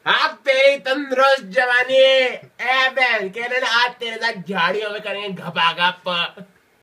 आप तेरी तंदुरुस्त जवानी है। ए बहन के आज तेरे साथ झाड़ियों में करेंगे घपा घप।